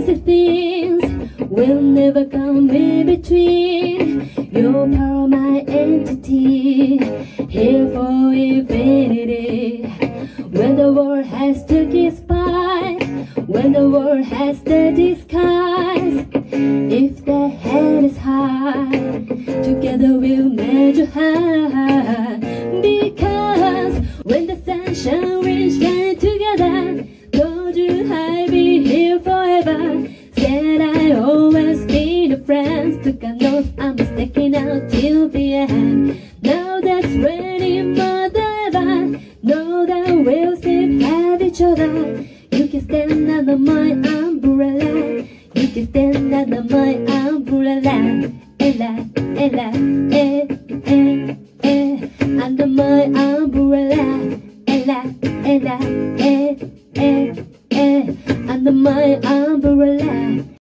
crazy things will never come in between. You're part of my entity, here for infinity. When the world has took its part, when the world has dirty skies, if the head is high, together we'll measure high. Because when the sunshine we shine together, told you I'd be here forever. Said I always be the friends, took an oath I'm sticking out till the end. Now that's ready for the ever, know that we'll still have each other. You can stand under my umbrella, you can stand under my umbrella. Ella, Ella, under my umbrella. Ella, Ella, under my umbrella.